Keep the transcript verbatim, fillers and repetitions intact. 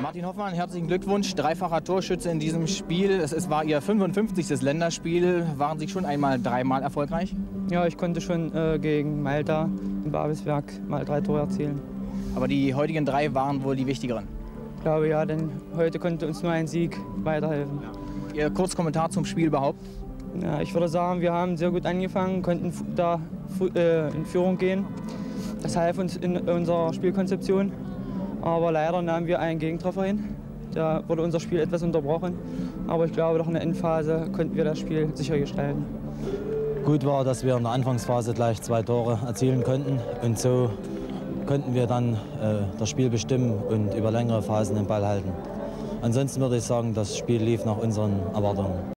Martin Hoffmann, herzlichen Glückwunsch. Dreifacher Torschütze in diesem Spiel. Es, es war Ihr fünfundfünfzigstes Länderspiel. Waren Sie schon einmal dreimal erfolgreich? Ja, ich konnte schon äh, gegen Malta im Babelsberg mal drei Tore erzielen. Aber die heutigen drei waren wohl die wichtigeren? Ich glaube ja, denn heute konnte uns nur ein Sieg weiterhelfen. Ihr Kurzkommentar zum Spiel überhaupt? Ja, ich würde sagen, wir haben sehr gut angefangen, konnten da äh, in Führung gehen. Das half uns in unserer Spielkonzeption. Aber leider nahmen wir einen Gegentreffer hin. Da wurde unser Spiel etwas unterbrochen. Aber ich glaube, doch in der Endphase konnten wir das Spiel sicher gestalten. Gut war, dass wir in der Anfangsphase gleich zwei Tore erzielen konnten. Und so konnten wir dann äh, das Spiel bestimmen und über längere Phasen den Ball halten. Ansonsten würde ich sagen, das Spiel lief nach unseren Erwartungen.